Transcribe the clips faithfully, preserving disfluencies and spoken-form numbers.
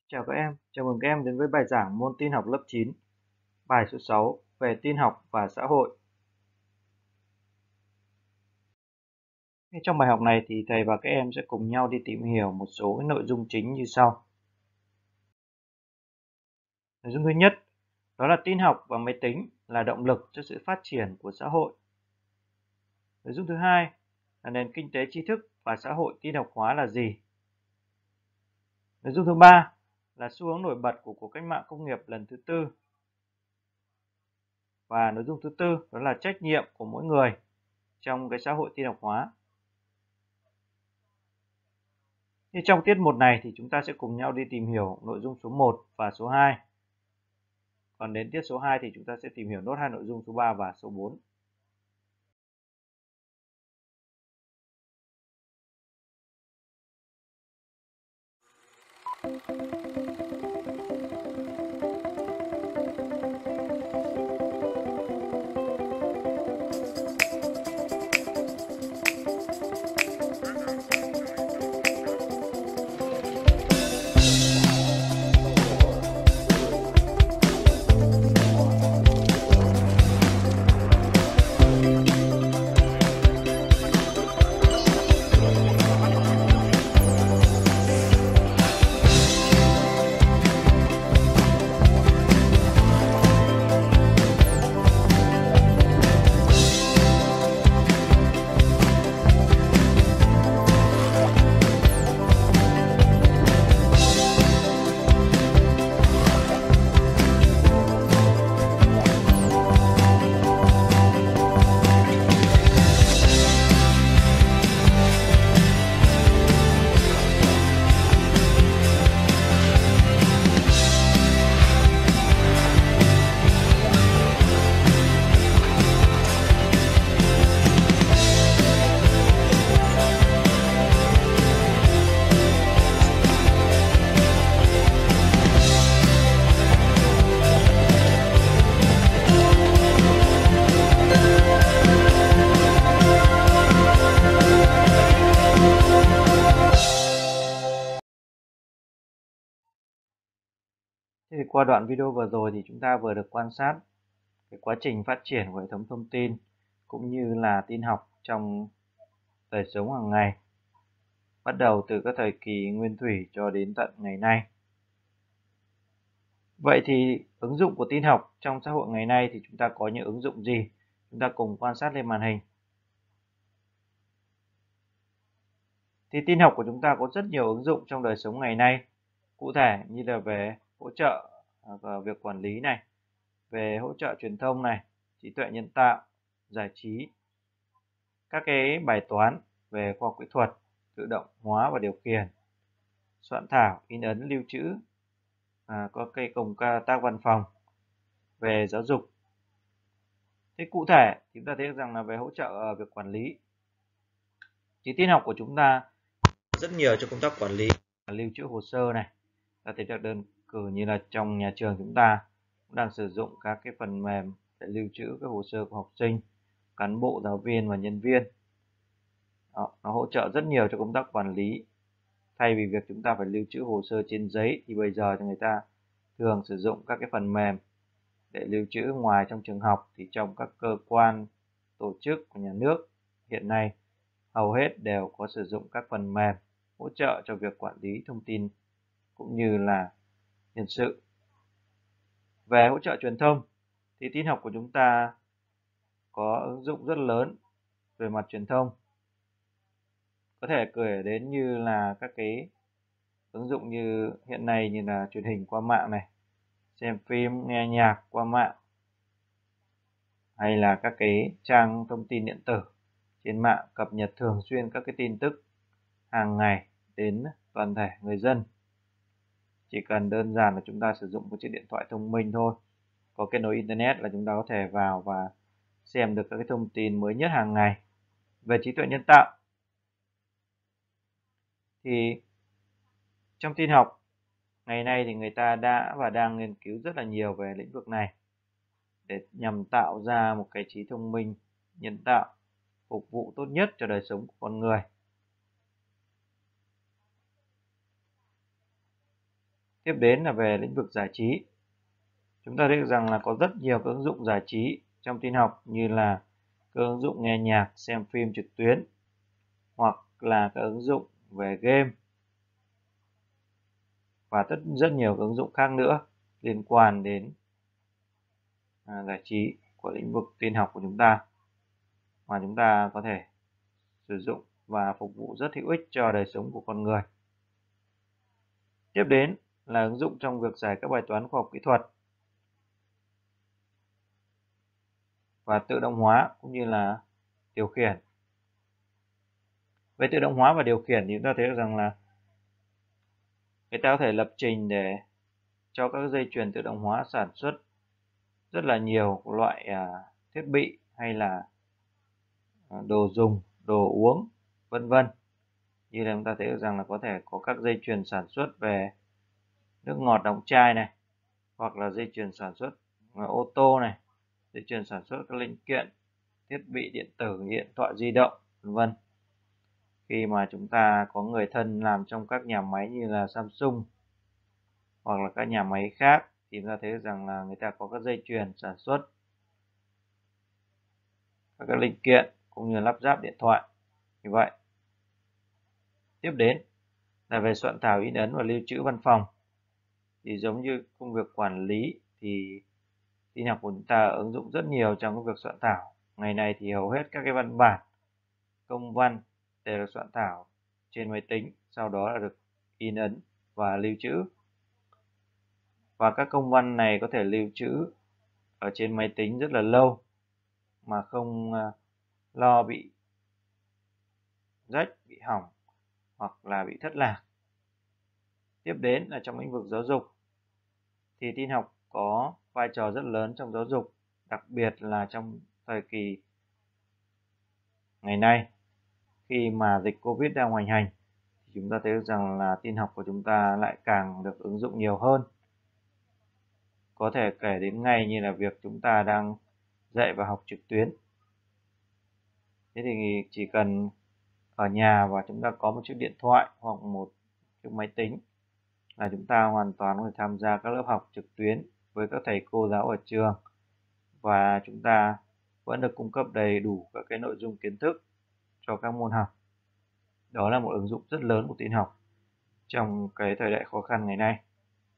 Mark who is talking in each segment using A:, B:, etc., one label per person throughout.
A: Chào các em, chào mừng các em đến với bài giảng môn tin học lớp chín, bài số sáu về tin học và xã hội. Trong bài học này thì thầy và các em sẽ cùng nhau đi tìm hiểu một số cái nội dung chính như sau. Nội dung thứ nhất, đó là tin học và máy tính là động lực cho sự phát triển của xã hội. Nội dung thứ hai là nền kinh tế tri thức và xã hội tin học hóa là gì. Nội dung thứ ba là xu hướng nổi bật của cuộc cách mạng công nghiệp lần thứ tư. Và nội dung thứ tư đó là trách nhiệm của mỗi người trong cái xã hội tin học hóa. Thì trong tiết một này thì chúng ta sẽ cùng nhau đi tìm hiểu nội dung số một và số hai. Còn đến tiết số hai thì chúng ta sẽ tìm hiểu nốt hai nội dung số ba và số bốn. Thế thì qua đoạn video vừa rồi thì chúng ta vừa được quan sát cái quá trình phát triển của hệ thống thông tin cũng như là tin học trong đời sống hàng ngày, bắt đầu từ các thời kỳ nguyên thủy cho đến tận ngày nay. Vậy thì ứng dụng của tin học trong xã hội ngày nay thì chúng ta có những ứng dụng gì? Chúng ta cùng quan sát lên màn hình. Thì tin học của chúng ta có rất nhiều ứng dụng trong đời sống ngày nay, cụ thể như là về hỗ trợ và việc quản lý này, về hỗ trợ truyền thông này, trí tuệ nhân tạo, giải trí, các cái bài toán về khoa học kỹ thuật, tự động hóa và điều khiển, soạn thảo, in ấn, lưu trữ, à, có cây công tác văn phòng, về giáo dục. Thế cụ thể chúng ta thấy rằng là về hỗ trợ ở việc quản lý thì tin học của chúng ta rất nhiều cho công tác quản lý, lưu trữ hồ sơ này. Ta thấy được đơn cử như là trong nhà trường chúng ta cũng đang sử dụng các cái phần mềm để lưu trữ các hồ sơ của học sinh, cán bộ, giáo viên và nhân viên. Đó, nó hỗ trợ rất nhiều cho công tác quản lý. Thay vì việc chúng ta phải lưu trữ hồ sơ trên giấy thì bây giờ thì người ta thường sử dụng các cái phần mềm để lưu trữ. Ngoài trong trường học thì trong các cơ quan tổ chức của nhà nước hiện nay hầu hết đều có sử dụng các phần mềm hỗ trợ cho việc quản lý thông tin cũng như là nhân sự. Về hỗ trợ truyền thông thì tin học của chúng ta có ứng dụng rất lớn về mặt truyền thông. Có thể kể đến như là các cái ứng dụng như hiện nay như là truyền hình qua mạng này, xem phim, nghe nhạc qua mạng, hay là các cái trang thông tin điện tử trên mạng cập nhật thường xuyên các cái tin tức hàng ngày đến toàn thể người dân. Chỉ cần đơn giản là chúng ta sử dụng một chiếc điện thoại thông minh thôi, có kết nối internet là chúng ta có thể vào và xem được các cái thông tin mới nhất hàng ngày. Về trí tuệ nhân tạo thì trong tin học ngày nay thì người ta đã và đang nghiên cứu rất là nhiều về lĩnh vực này để nhằm tạo ra một cái trí thông minh nhân tạo phục vụ tốt nhất cho đời sống của con người. Tiếp đến là về lĩnh vực giải trí. Chúng ta thấy được rằng là có rất nhiều các ứng dụng giải trí trong tin học, như là các ứng dụng nghe nhạc, xem phim trực tuyến, hoặc là các ứng dụng về game và rất rất nhiều các ứng dụng khác nữa liên quan đến à, giải trí của lĩnh vực tin học của chúng ta, mà chúng ta có thể sử dụng và phục vụ rất hữu ích cho đời sống của con người. Tiếp đến là ứng dụng trong việc giải các bài toán khoa học kỹ thuật và tự động hóa cũng như là điều khiển. Về tự động hóa và điều khiển thì chúng ta thấy được rằng là người ta có thể lập trình để cho các dây chuyền tự động hóa sản xuất rất là nhiều loại à, thiết bị hay là à, đồ dùng, đồ uống, vân vân. Như là chúng ta thấy được rằng là có thể có các dây chuyền sản xuất về nước ngọt đóng chai này, hoặc là dây chuyền sản xuất ô tô này, dây chuyền sản xuất các linh kiện, thiết bị điện tử, điện thoại di động, vân vân. Khi mà chúng ta có người thân làm trong các nhà máy như là Samsung hoặc là các nhà máy khác, thì chúng ta thấy rằng là người ta có các dây chuyền sản xuất các linh kiện cũng như lắp ráp điện thoại như vậy. Tiếp đến là về soạn thảo, in ấn và lưu trữ văn phòng. Thì giống như công việc quản lý thì tin học của chúng ta ứng dụng rất nhiều trong cái việc soạn thảo. Ngày nay thì hầu hết các cái văn bản, công văn đều được soạn thảo trên máy tính, sau đó là được in ấn và lưu trữ. Và các công văn này có thể lưu trữ ở trên máy tính rất là lâu mà không lo bị rách, bị hỏng hoặc là bị thất lạc. Tiếp đến là trong lĩnh vực giáo dục thì tin học có vai trò rất lớn trong giáo dục, đặc biệt là trong thời kỳ ngày nay khi mà dịch Covid đang hoành hành, thì chúng ta thấy được rằng là tin học của chúng ta lại càng được ứng dụng nhiều hơn. Có thể kể đến ngay như là việc chúng ta đang dạy và học trực tuyến. Thế thì chỉ cần ở nhà và chúng ta có một chiếc điện thoại hoặc một chiếc máy tính là chúng ta hoàn toàn có thể tham gia các lớp học trực tuyến với các thầy cô giáo ở trường, và chúng ta vẫn được cung cấp đầy đủ các cái nội dung kiến thức cho các môn học. Đó là một ứng dụng rất lớn của tin học trong cái thời đại khó khăn ngày nay.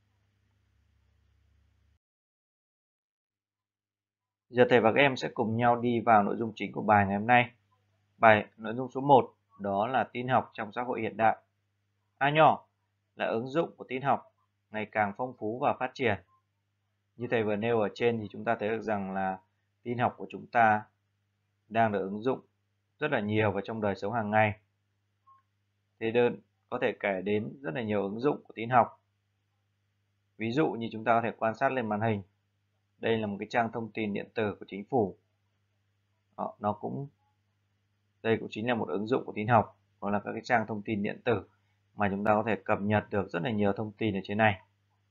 A: Giờ thầy và các em sẽ cùng nhau đi vào nội dung chính của bài ngày hôm nay. Bài nội dung số một đó là tin học trong xã hội hiện đại. A nhỏ là ứng dụng của tin học ngày càng phong phú và phát triển. Như thầy vừa nêu ở trên thì chúng ta thấy được rằng là tin học của chúng ta đang được ứng dụng rất là nhiều vào trong đời sống hàng ngày. Thế đơn có thể kể đến rất là nhiều ứng dụng của tin học. Ví dụ như chúng ta có thể quan sát lên màn hình. Đây là một cái trang thông tin điện tử của chính phủ. Đó, nó cũng đây cũng chính là một ứng dụng của tin học. Đó là các cái trang thông tin điện tử mà chúng ta có thể cập nhật được rất là nhiều thông tin ở trên này.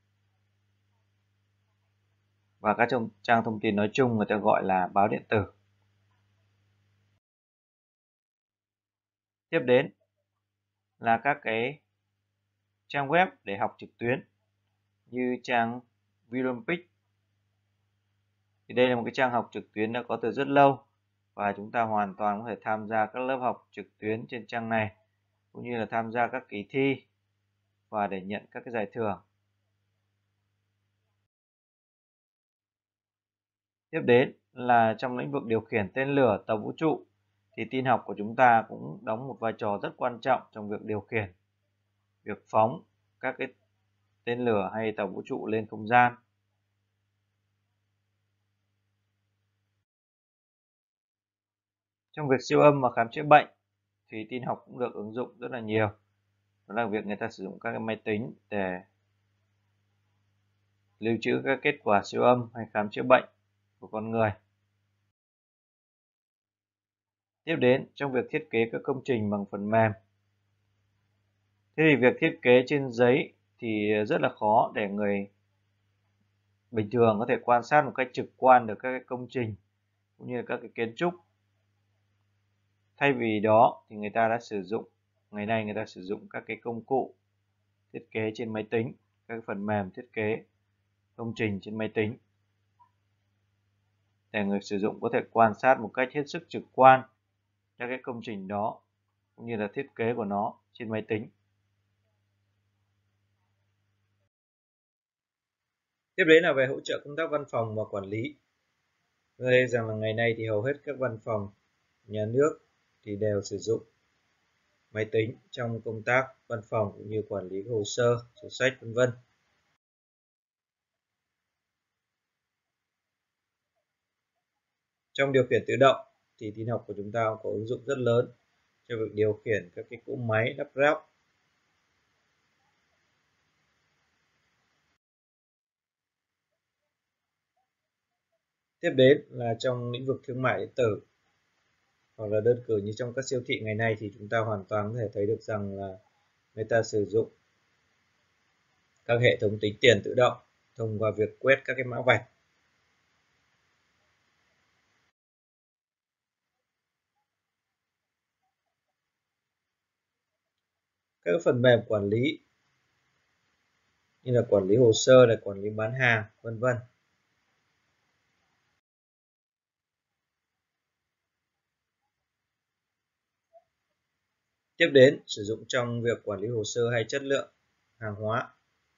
A: Và các trang thông tin nói chung người ta gọi là báo điện tử. Tiếp đến là các cái trang web để học trực tuyến như trang Vinolympic. Thì đây là một cái trang học trực tuyến đã có từ rất lâu và chúng ta hoàn toàn có thể tham gia các lớp học trực tuyến trên trang này, cũng như là tham gia các kỳ thi và để nhận các cái giải thưởng. Tiếp đến là trong lĩnh vực điều khiển tên lửa, tàu vũ trụ thì tin học của chúng ta cũng đóng một vai trò rất quan trọng trong việc điều khiển, việc phóng các cái tên lửa hay tàu vũ trụ lên không gian. Trong việc siêu âm và khám chữa bệnh thì tin học cũng được ứng dụng rất là nhiều. Đó là việc người ta sử dụng các cái máy tính để lưu trữ các kết quả siêu âm hay khám chữa bệnh của con người. Tiếp đến trong việc thiết kế các công trình bằng phần mềm. Thế thì việc thiết kế trên giấy thì rất là khó để người bình thường có thể quan sát một cách trực quan được các cái công trình cũng như là các cái kiến trúc. Thay vì đó thì người ta đã sử dụng, ngày nay người ta sử dụng các cái công cụ thiết kế trên máy tính các phần mềm thiết kế công trình trên máy tính để người sử dụng có thể quan sát một cách hết sức trực quan các cái công trình đó cũng như là thiết kế của nó trên máy tính. Tiếp đến là về hỗ trợ công tác văn phòng và quản lý. Tôi thấy rằng là ngày nay thì hầu hết các văn phòng nhà nước thì đều sử dụng máy tính trong công tác văn phòng cũng như quản lý hồ sơ, sổ sách vân vân. Trong điều khiển tự động thì tin học của chúng ta có ứng dụng rất lớn cho việc điều khiển các cái cỗ máy lắp ráp. Tiếp đến là trong lĩnh vực thương mại điện tử hoặc là đơn cử như trong các siêu thị ngày nay thì chúng ta hoàn toàn có thể thấy được rằng là người ta sử dụng các hệ thống tính tiền tự động thông qua việc quét các cái mã vạch. Các phần mềm quản lý như là quản lý hồ sơ, là quản lý bán hàng vân vân. Tiếp đến sử dụng trong việc quản lý hồ sơ hay chất lượng hàng hóa.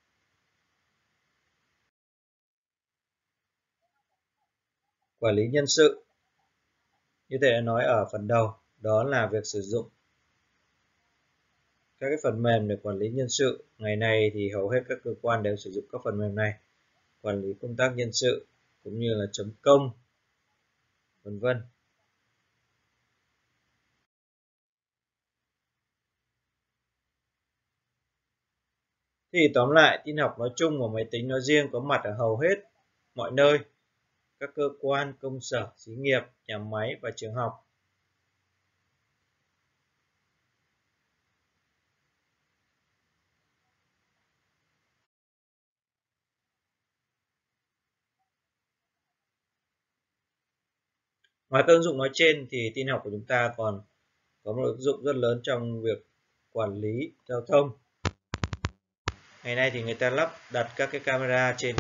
A: Quản lý nhân sự. Như thầy đã nói ở phần đầu, đó là việc sử dụng các cái phần mềm để quản lý nhân sự. Ngày nay thì hầu hết các cơ quan đều sử dụng các phần mềm này, quản lý công tác nhân sự cũng như là chấm công vân vân. Thì tóm lại, tin học nói chung và máy tính nói riêng có mặt ở hầu hết mọi nơi, các cơ quan, công sở, xí nghiệp, nhà máy và trường học. Ngoài các ứng dụng nói trên thì tin học của chúng ta còn có một ứng dụng rất lớn trong việc quản lý giao thông. Ngày nay thì người ta lắp đặt các cái camera trên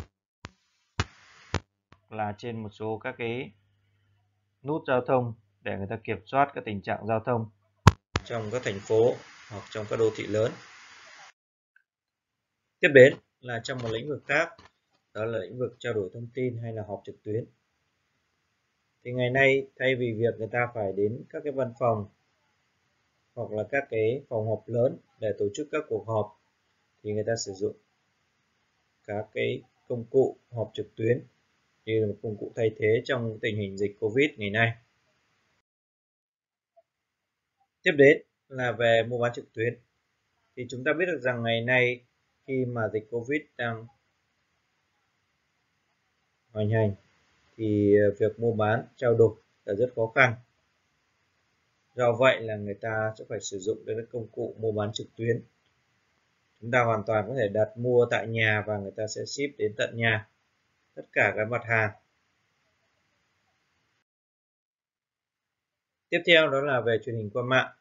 A: là trên một số các cái nút giao thông để người ta kiểm soát các tình trạng giao thông trong các thành phố hoặc trong các đô thị lớn. Tiếp đến là trong một lĩnh vực khác, đó là lĩnh vực trao đổi thông tin hay là họp trực tuyến. Thì ngày nay thay vì việc người ta phải đến các cái văn phòng hoặc là các cái phòng họp lớn để tổ chức các cuộc họp thì người ta sử dụng các cái công cụ họp trực tuyến như là một công cụ thay thế trong tình hình dịch Covid ngày nay. Tiếp đến là về mua bán trực tuyến. Thì chúng ta biết được rằng ngày nay khi mà dịch Covid đang hoành hành thì việc mua bán trao đổi là rất khó khăn. Do vậy là người ta sẽ phải sử dụng các công cụ mua bán trực tuyến. Chúng ta hoàn toàn có thể đặt mua tại nhà và người ta sẽ ship đến tận nhà tất cả các mặt hàng. Tiếp theo đó là về truyền hình qua mạng.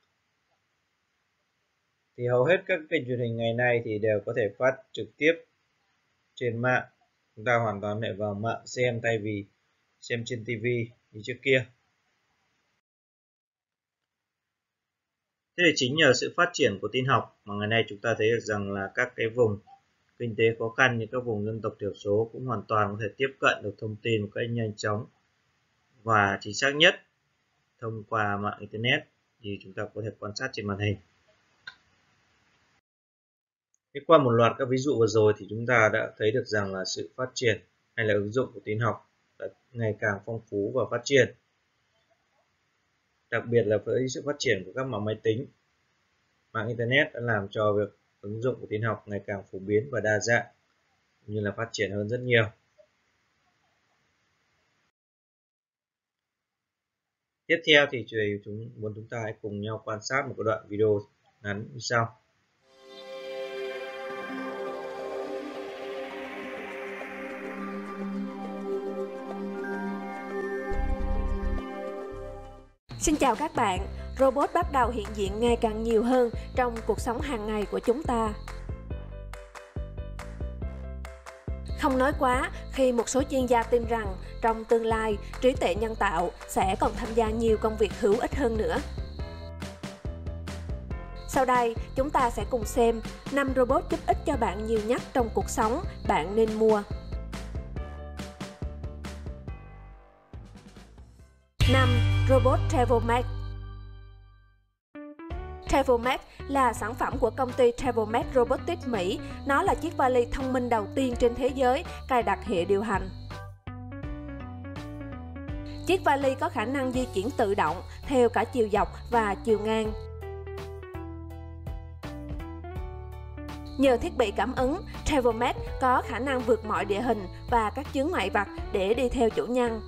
A: Thì hầu hết các kênh truyền hình ngày nay thì đều có thể phát trực tiếp trên mạng. Chúng ta hoàn toàn có thể vào mạng xem thay vì xem trên ti vi như trước kia. Thế thì chính nhờ sự phát triển của tin học mà ngày nay chúng ta thấy được rằng là các cái vùng kinh tế khó khăn như các vùng dân tộc thiểu số cũng hoàn toàn có thể tiếp cận được thông tin một cách nhanh chóng và chính xác nhất thông qua mạng Internet thì chúng ta có thể quan sát trên màn hình. Thế qua một loạt các ví dụ vừa rồi thì chúng ta đã thấy được rằng là sự phát triển hay là ứng dụng của tin học đã ngày càng phong phú và phát triển. Đặc biệt là với sự phát triển của các mạng máy tính, mạng Internet đã làm cho việc ứng dụng của tin học ngày càng phổ biến và đa dạng, như là phát triển hơn rất nhiều. Tiếp theo thì chúng muốn chúng ta hãy cùng nhau quan sát một cái đoạn video ngắn như sau.
B: Xin chào các bạn, robot bắt đầu hiện diện ngày càng nhiều hơn trong cuộc sống hàng ngày của chúng ta. Không nói quá khi một số chuyên gia tin rằng trong tương lai, trí tuệ nhân tạo sẽ còn tham gia nhiều công việc hữu ích hơn nữa. Sau đây, chúng ta sẽ cùng xem năm robot giúp ích cho bạn nhiều nhất trong cuộc sống bạn nên mua. năm. Robot TravelMate. TravelMate là sản phẩm của công ty TravelMate Robotics Mỹ. Nó là chiếc vali thông minh đầu tiên trên thế giới cài đặt hệ điều hành. Chiếc vali có khả năng di chuyển tự động theo cả chiều dọc và chiều ngang. Nhờ thiết bị cảm ứng, TravelMate có khả năng vượt mọi địa hình và các chướng ngại vật để đi theo chủ nhân.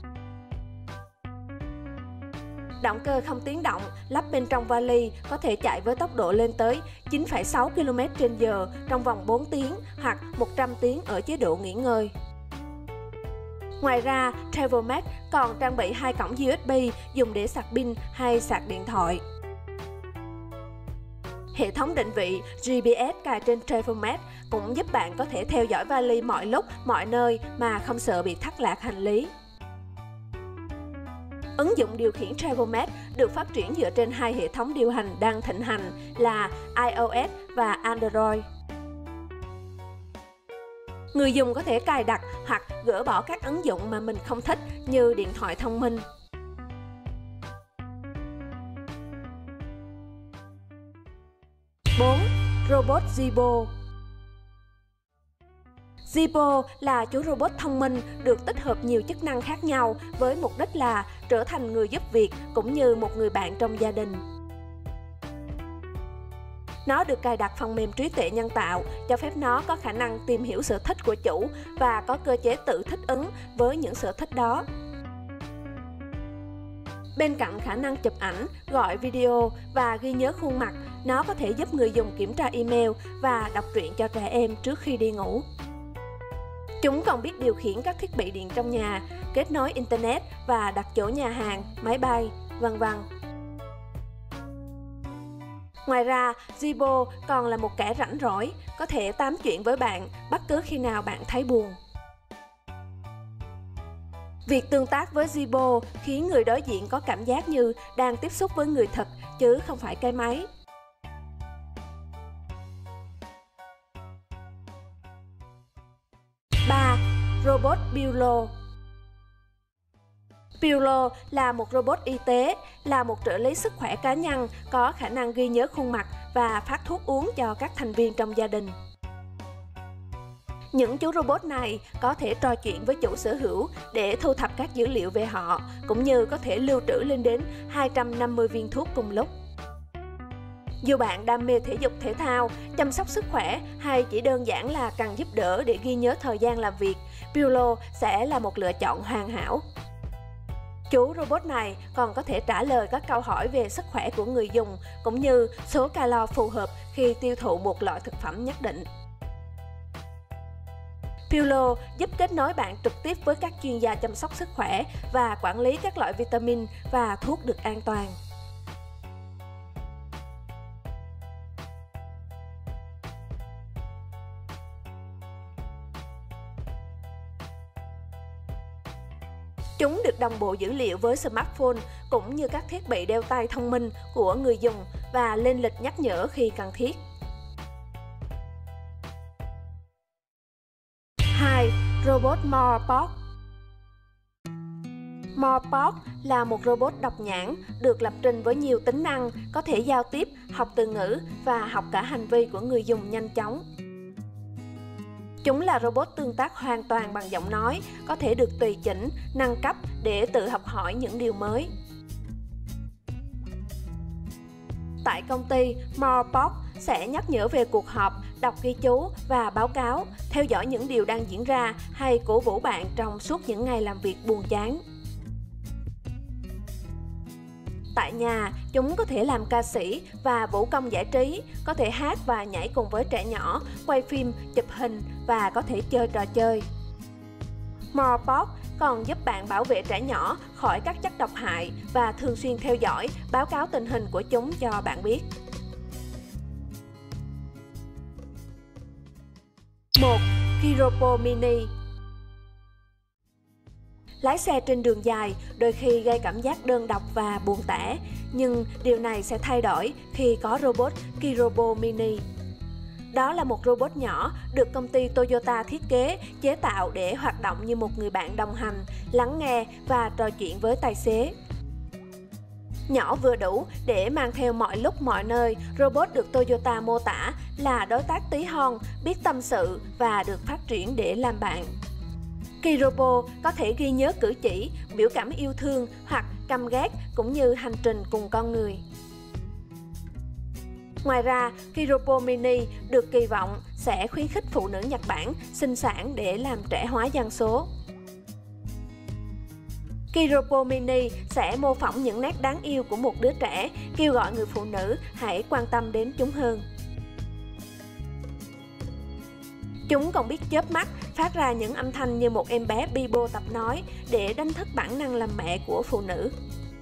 B: Động cơ không tiếng động lắp bên trong vali có thể chạy với tốc độ lên tới chín phẩy sáu ki lô mét trên giờ trong vòng bốn tiếng hoặc một trăm tiếng ở chế độ nghỉ ngơi. Ngoài ra, TravelMate còn trang bị hai cổng u ét bê dùng để sạc pin hay sạc điện thoại. Hệ thống định vị giê pê ét cài trên TravelMate cũng giúp bạn có thể theo dõi vali mọi lúc, mọi nơi mà không sợ bị thất lạc hành lý. Ứng dụng điều khiển TravelMate được phát triển dựa trên hai hệ thống điều hành đang thịnh hành là iOS và Android. Người dùng có thể cài đặt hoặc gỡ bỏ các ứng dụng mà mình không thích như điện thoại thông minh. bốn. Robot Zibo. Zibo là chú robot thông minh được tích hợp nhiều chức năng khác nhau với mục đích là trở thành người giúp việc cũng như một người bạn trong gia đình. Nó được cài đặt phần mềm trí tuệ nhân tạo, cho phép nó có khả năng tìm hiểu sở thích của chủ và có cơ chế tự thích ứng với những sở thích đó. Bên cạnh khả năng chụp ảnh, gọi video và ghi nhớ khuôn mặt, nó có thể giúp người dùng kiểm tra email và đọc truyện cho trẻ em trước khi đi ngủ. Chúng còn biết điều khiển các thiết bị điện trong nhà, kết nối Internet và đặt chỗ nhà hàng, máy bay, vân vân. Ngoài ra, Zibo còn là một kẻ rảnh rỗi, có thể tám chuyện với bạn bất cứ khi nào bạn thấy buồn. Việc tương tác với Zibo khiến người đối diện có cảm giác như đang tiếp xúc với người thật chứ không phải cái máy. ba. Robot Pillow. Pillow là một robot y tế, là một trợ lý sức khỏe cá nhân có khả năng ghi nhớ khuôn mặt và phát thuốc uống cho các thành viên trong gia đình. Những chú robot này có thể trò chuyện với chủ sở hữu để thu thập các dữ liệu về họ, cũng như có thể lưu trữ lên đến hai trăm năm mươi viên thuốc cùng lúc. Dù bạn đam mê thể dục thể thao, chăm sóc sức khỏe hay chỉ đơn giản là cần giúp đỡ để ghi nhớ thời gian làm việc, Pillow sẽ là một lựa chọn hoàn hảo. Chú robot này còn có thể trả lời các câu hỏi về sức khỏe của người dùng, cũng như số calo phù hợp khi tiêu thụ một loại thực phẩm nhất định. Pillow giúp kết nối bạn trực tiếp với các chuyên gia chăm sóc sức khỏe và quản lý các loại vitamin và thuốc được an toàn. Chúng được đồng bộ dữ liệu với smartphone cũng như các thiết bị đeo tay thông minh của người dùng và lên lịch nhắc nhở khi cần thiết. hai. Robot Morpok. Morpok là một robot độc nhãn được lập trình với nhiều tính năng, có thể giao tiếp, học từ ngữ và học cả hành vi của người dùng nhanh chóng. Chúng là robot tương tác hoàn toàn bằng giọng nói, có thể được tùy chỉnh, nâng cấp để tự học hỏi những điều mới. Tại công ty, Morpok sẽ nhắc nhở về cuộc họp, đọc ghi chú và báo cáo, theo dõi những điều đang diễn ra hay cổ vũ bạn trong suốt những ngày làm việc buồn chán. Tại nhà, chúng có thể làm ca sĩ và vũ công giải trí, có thể hát và nhảy cùng với trẻ nhỏ, quay phim, chụp hình và có thể chơi trò chơi. Morpok còn giúp bạn bảo vệ trẻ nhỏ khỏi các chất độc hại và thường xuyên theo dõi, báo cáo tình hình của chúng cho bạn biết. một. Kiropo Mini. Lái xe trên đường dài đôi khi gây cảm giác đơn độc và buồn tẻ, nhưng điều này sẽ thay đổi khi có robot Kirobo Mini. Đó là một robot nhỏ được công ty Toyota thiết kế, chế tạo để hoạt động như một người bạn đồng hành, lắng nghe và trò chuyện với tài xế. Nhỏ vừa đủ để mang theo mọi lúc mọi nơi, robot được Toyota mô tả là đối tác tí hon, biết tâm sự và được phát triển để làm bạn. Kirobo có thể ghi nhớ cử chỉ, biểu cảm yêu thương hoặc căm ghét cũng như hành trình cùng con người. Ngoài ra, Kirobo Mini được kỳ vọng sẽ khuyến khích phụ nữ Nhật Bản sinh sản để làm trẻ hóa dân số. Kirobo Mini sẽ mô phỏng những nét đáng yêu của một đứa trẻ, kêu gọi người phụ nữ hãy quan tâm đến chúng hơn. Chúng còn biết chớp mắt, phát ra những âm thanh như một em bé Bibo tập nói để đánh thức bản năng làm mẹ của phụ nữ.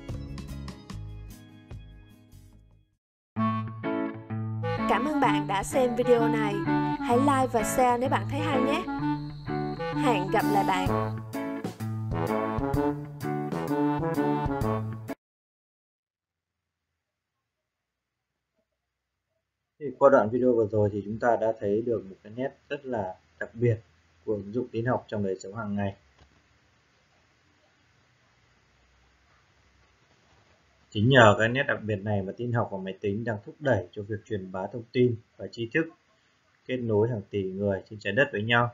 B: Cảm ơn bạn đã xem video này. Hãy like và share nếu bạn thấy hay nhé. Hẹn gặp lại bạn.
A: Thì qua đoạn video vừa rồi thì chúng ta đã thấy được một cái nét rất là đặc biệt của ứng dụng tin học trong đời sống hàng ngày. Chính nhờ cái nét đặc biệt này mà tin học và máy tính đang thúc đẩy cho việc truyền bá thông tin và tri thức, kết nối hàng tỷ người trên trái đất với nhau.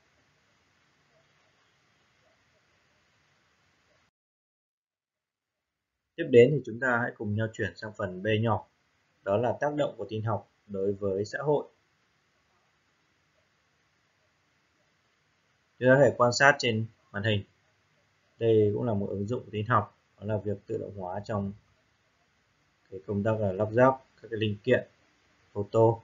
A: Tiếp đến thì chúng ta hãy cùng nhau chuyển sang phần B nhỏ, đó là tác động của tin học đối với xã hội. Chúng ta có thể quan sát trên màn hình. Đây cũng là một ứng dụng của tin học, đó là việc tự động hóa trong cái công tác là lắp ráp các cái linh kiện ô tô.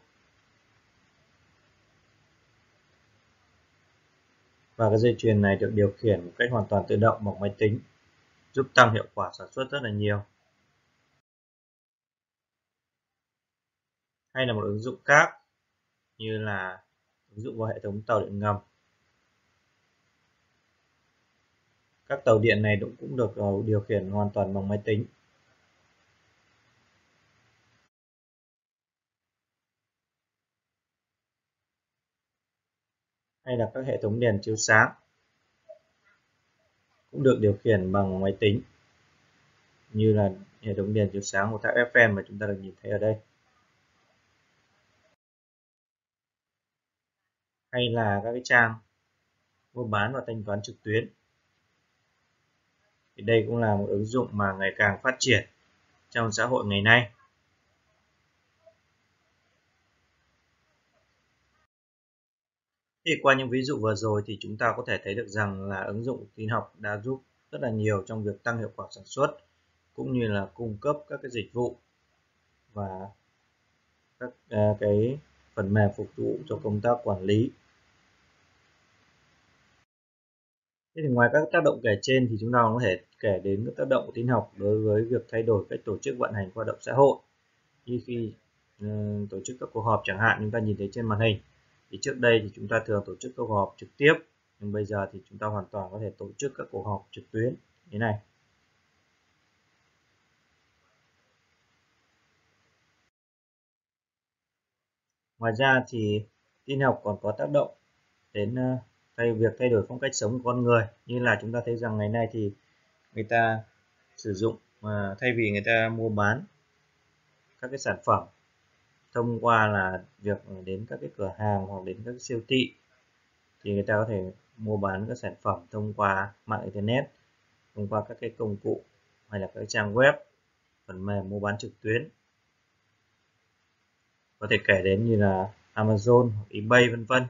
A: Và cái dây chuyền này được điều khiển một cách hoàn toàn tự động bằng máy tính, giúp tăng hiệu quả sản xuất rất là nhiều. Hay là một ứng dụng khác như là ứng dụng vào hệ thống tàu điện ngầm. Các tàu điện này cũng cũng được điều khiển hoàn toàn bằng máy tính. Hay là các hệ thống đèn chiếu sáng cũng được điều khiển bằng máy tính, như là hệ thống đèn chiếu sáng của tháp Eiffel mà chúng ta được nhìn thấy ở đây. Hay là các cái trang mua bán và thanh toán trực tuyến. Thì đây cũng là một ứng dụng mà ngày càng phát triển trong xã hội ngày nay. Thì qua những ví dụ vừa rồi thì chúng ta có thể thấy được rằng là ứng dụng tin học đã giúp rất là nhiều trong việc tăng hiệu quả sản xuất, cũng như là cung cấp các cái dịch vụ và các uh, cái phần mềm phục vụ cho công tác quản lý. Thế thì ngoài các tác động kể trên thì chúng ta có thể kể đến các tác động của tin học đối với việc thay đổi cách tổ chức vận hành hoạt động xã hội. Như khi uh, tổ chức các cuộc họp chẳng hạn, chúng ta nhìn thấy trên màn hình. Thì trước đây thì chúng ta thường tổ chức các cuộc họp trực tiếp, nhưng bây giờ thì chúng ta hoàn toàn có thể tổ chức các cuộc họp trực tuyến như thế này. Ngoài ra thì tin học còn có tác động đến uh, thay việc thay đổi phong cách sống của con người, như là chúng ta thấy rằng ngày nay thì người ta sử dụng mà thay vì người ta mua bán các cái sản phẩm thông qua là việc đến các cái cửa hàng hoặc đến các siêu thị, thì người ta có thể mua bán các sản phẩm thông qua mạng internet, thông qua các cái công cụ hay là các trang web, phần mềm mua bán trực tuyến, có thể kể đến như là Amazon hoặc eBay vân vân.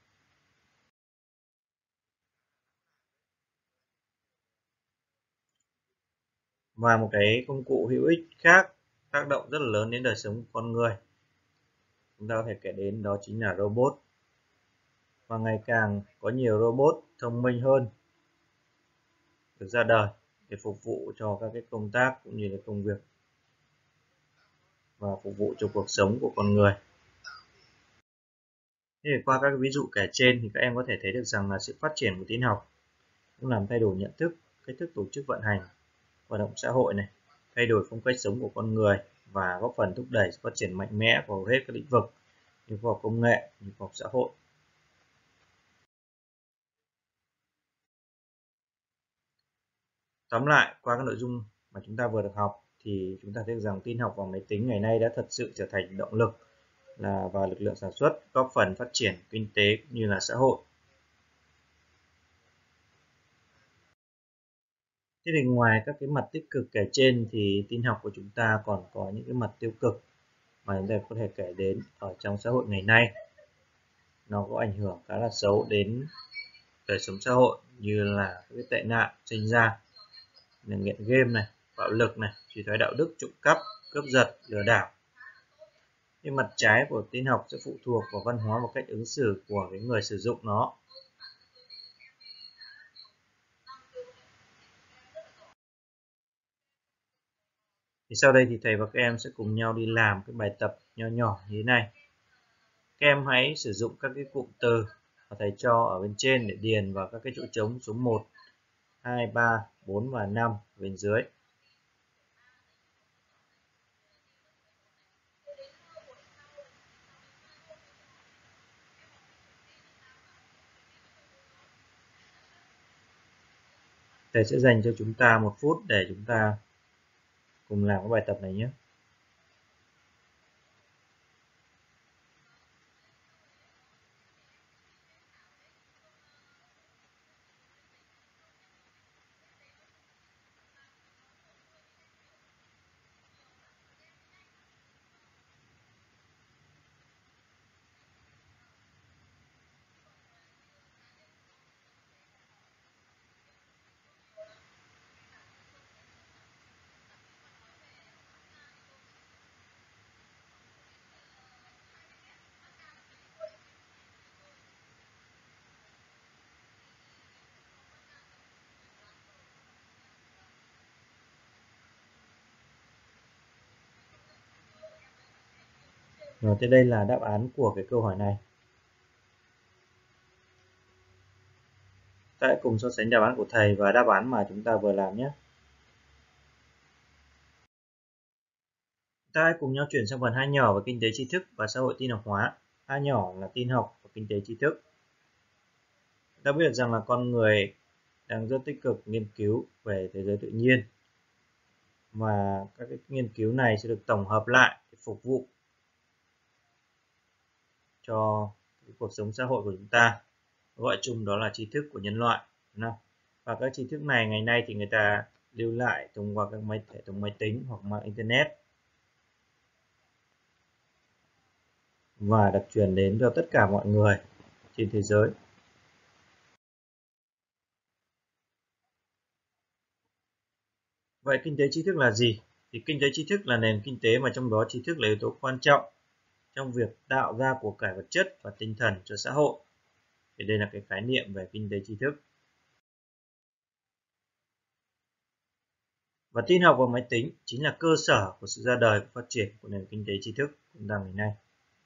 A: Và một cái công cụ hữu ích khác tác động rất là lớn đến đời sống của con người, chúng ta có thể kể đến đó chính là robot. Và ngày càng có nhiều robot thông minh hơn được ra đời để phục vụ cho các cái công tác cũng như là công việc và phục vụ cho cuộc sống của con người. Thế thì qua các ví dụ kể trên thì các em có thể thấy được rằng là sự phát triển của tin học cũng làm thay đổi nhận thức cách thức tổ chức vận hành hoạt động xã hội này, thay đổi phong cách sống của con người và góp phần thúc đẩy phát triển mạnh mẽ của hầu hết các lĩnh vực như khoa học công nghệ, như khoa học xã hội. Tóm lại, qua các nội dung mà chúng ta vừa được học thì chúng ta thấy rằng tin học vào máy tính ngày nay đã thật sự trở thành động lực là vào lực lượng sản xuất, góp phần phát triển kinh tế cũng như là xã hội. Thế thì ngoài các cái mặt tích cực kể trên thì tin học của chúng ta còn có những cái mặt tiêu cực mà chúng ta có thể kể đến ở trong xã hội ngày nay. Nó có ảnh hưởng khá là xấu đến đời sống xã hội, như là các cái tệ nạn sinh ra, là nghiện game này, bạo lực này, suy thoái đạo đức, trộm cắp, cướp giật, lừa đảo. Nhưng mặt trái của tin học sẽ phụ thuộc vào văn hóa và cách ứng xử của cái người sử dụng nó. Thì sau đây thì thầy và các em sẽ cùng nhau đi làm cái bài tập nho nhỏ như thế này. Các em hãy sử dụng các cái cụm từ mà thầy cho ở bên trên để điền vào các cái chỗ trống số một, hai, ba, bốn và năm bên dưới. Thầy sẽ dành cho chúng ta một phút để chúng ta cùng làm cái bài tập này nhé. Rồi, thế đây là đáp án của cái câu hỏi này. Ta hãy cùng so sánh đáp án của thầy và đáp án mà chúng ta vừa làm nhé. Ta hãy cùng nhau chuyển sang phần hai nhỏ về kinh tế tri thức và xã hội tin học hóa. A nhỏ là tin học và kinh tế tri thức. Ta biết được rằng là con người đang rất tích cực nghiên cứu về thế giới tự nhiên. Và các cái nghiên cứu này sẽ được tổng hợp lại để phục vụ cho cái cuộc sống xã hội của chúng ta. Gọi chung đó là tri thức của nhân loại. Và các tri thức này ngày nay thì người ta lưu lại thông qua các máy, hệ thống máy tính hoặc mạng internet và được truyền đến cho tất cả mọi người trên thế giới. Vậy kinh tế tri thức là gì? Thì kinh tế tri thức là nền kinh tế mà trong đó tri thức là yếu tố quan trọng trong việc tạo ra của cải vật chất và tinh thần cho xã hội. Thì đây là cái khái niệm về kinh tế tri thức. Và tin học vào máy tính chính là cơ sở của sự ra đời và phát triển của nền kinh tế tri thức của chúng ta ngày nay.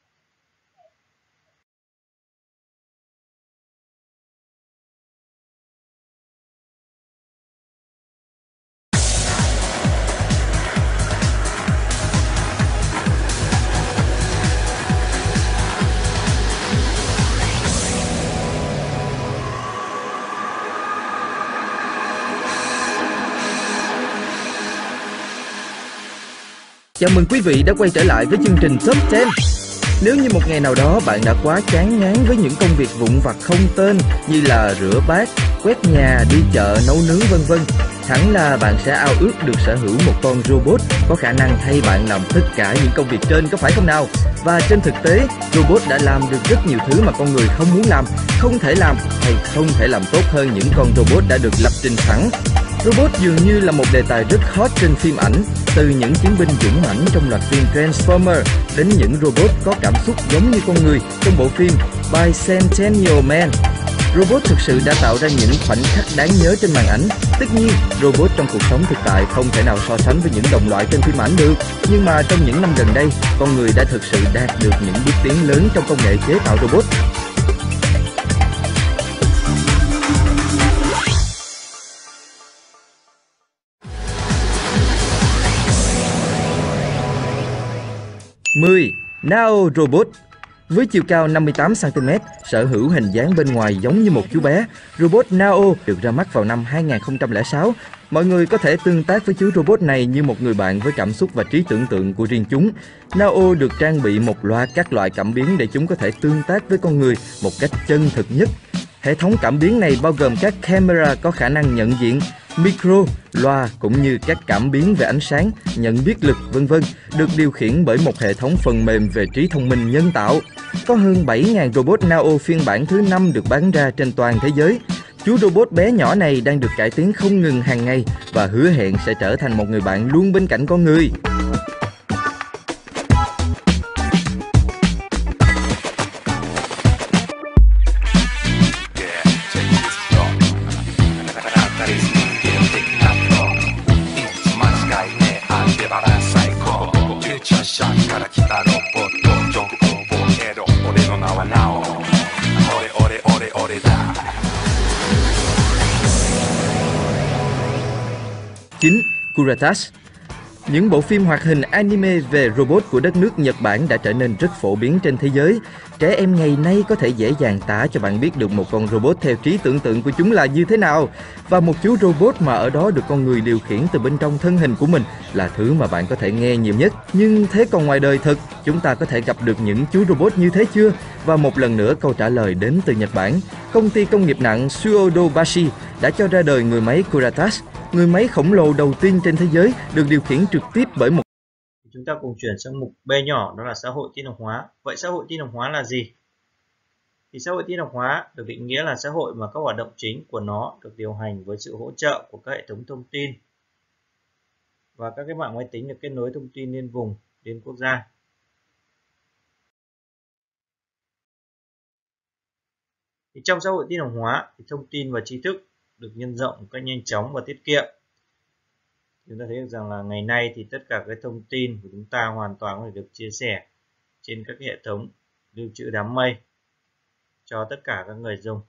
C: Chào mừng quý vị đã quay trở lại với chương trình Top mười. Nếu như một ngày nào đó bạn đã quá chán ngán với những công việc vụn vặt không tên như là rửa bát, quét nhà, đi chợ, nấu nướng vân vân, hẳn là bạn sẽ ao ước được sở hữu một con robot có khả năng thay bạn làm tất cả những công việc trên, có phải không nào? Và trên thực tế, robot đã làm được rất nhiều thứ mà con người không muốn làm, không thể làm hay không thể làm tốt hơn những con robot đã được lập trình sẵn. Robot dường như là một đề tài rất hot trên phim ảnh, từ những chiến binh dũng mãnh trong loạt phim Transformers đến những robot có cảm xúc giống như con người trong bộ phim Bicentennial Man. Robot thực sự đã tạo ra những khoảnh khắc đáng nhớ trên màn ảnh. Tất nhiên, robot trong cuộc sống thực tại không thể nào so sánh với những đồng loại trên phim ảnh được. Nhưng mà trong những năm gần đây, con người đã thực sự đạt được những bước tiến lớn trong công nghệ chế tạo robot. mười. Nao Robot. Với chiều cao năm mươi tám xăng ti mét, sở hữu hình dáng bên ngoài giống như một chú bé, robot Nao được ra mắt vào năm hai nghìn không trăm lẻ sáu. Mọi người có thể tương tác với chú robot này như một người bạn với cảm xúc và trí tưởng tượng của riêng chúng. Nao được trang bị một loạt các loại cảm biến để chúng có thể tương tác với con người một cách chân thực nhất. Hệ thống cảm biến này bao gồm các camera có khả năng nhận diện, micro, loa cũng như các cảm biến về ánh sáng, nhận biết lực, vân vân, được điều khiển bởi một hệ thống phần mềm về trí thông minh nhân tạo. Có hơn bảy nghìn robot Nao phiên bản thứ năm được bán ra trên toàn thế giới. Chú robot bé nhỏ này đang được cải tiến không ngừng hàng ngày và hứa hẹn sẽ trở thành một người bạn luôn bên cạnh con người. chín. Kuratas. Những bộ phim hoạt hình anime về robot của đất nước Nhật Bản đã trở nên rất phổ biến trên thế giới. Trẻ em ngày nay có thể dễ dàng tả cho bạn biết được một con robot theo trí tưởng tượng của chúng là như thế nào. Và một chú robot mà ở đó được con người điều khiển từ bên trong thân hình của mình là thứ mà bạn có thể nghe nhiều nhất. Nhưng thế còn ngoài đời thực, chúng ta có thể gặp được những chú robot như thế chưa? Và một lần nữa câu trả lời đến từ Nhật Bản. Công ty công nghiệp nặng Suodobashi đã cho ra đời người máy Kuratas, người máy khổng lồ đầu tiên trên thế giới được điều khiển trực tiếp bởi một...
A: Chúng ta cùng chuyển sang mục B nhỏ, đó là xã hội tin học hóa. Vậy xã hội tin học hóa là gì? Thì xã hội tin học hóa được định nghĩa là xã hội mà các hoạt động chính của nó được điều hành với sự hỗ trợ của các hệ thống thông tin và các cái mạng máy tính được kết nối thông tin liên vùng, liên quốc gia. Thì trong xã hội tin học hóa thì thông tin và tri thức được nhân rộng một cách nhanh chóng và tiết kiệm. Chúng ta thấy được rằng là ngày nay thì tất cả các thông tin của chúng ta hoàn toàn có thể được chia sẻ trên các hệ thống lưu trữ đám mây cho tất cả các người dùng.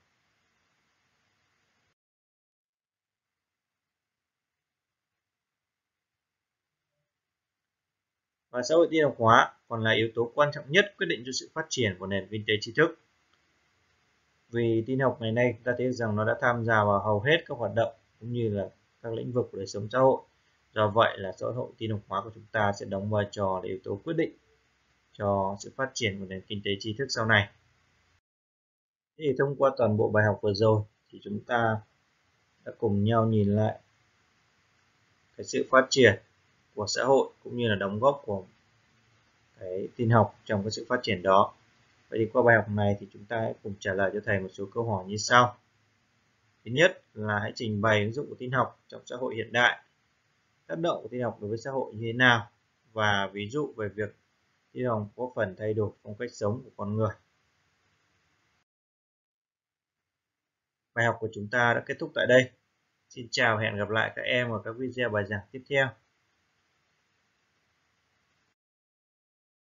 A: Và xã hội tin học hóa còn là yếu tố quan trọng nhất quyết định cho sự phát triển của nền kinh tế tri thức. Vì tin học ngày nay chúng ta thấy rằng nó đã tham gia vào hầu hết các hoạt động cũng như là các lĩnh vực của đời sống xã hội. Do vậy là xã hội tin học hóa của chúng ta sẽ đóng vai trò là yếu tố quyết định cho sự phát triển của nền kinh tế tri thức sau này. Thì thông qua toàn bộ bài học vừa rồi thì chúng ta đã cùng nhau nhìn lại cái sự phát triển của xã hội cũng như là đóng góp của cái tin học trong cái sự phát triển đó. Vậy thì qua bài học này thì chúng ta hãy cùng trả lời cho thầy một số câu hỏi như sau. Thứ nhất là hãy trình bày ứng dụng của tin học trong xã hội hiện đại. Tác động của tin học đối với xã hội như thế nào? Và ví dụ về việc tin học có phần thay đổi phong cách sống của con người. Bài học của chúng ta đã kết thúc tại đây. Xin chào và hẹn gặp lại các em ở các video bài giảng tiếp theo.